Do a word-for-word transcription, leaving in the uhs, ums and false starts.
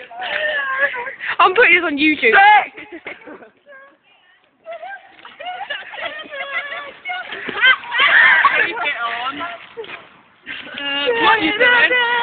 I'm putting this on YouTube. Keep it on. Uh, what are you doing?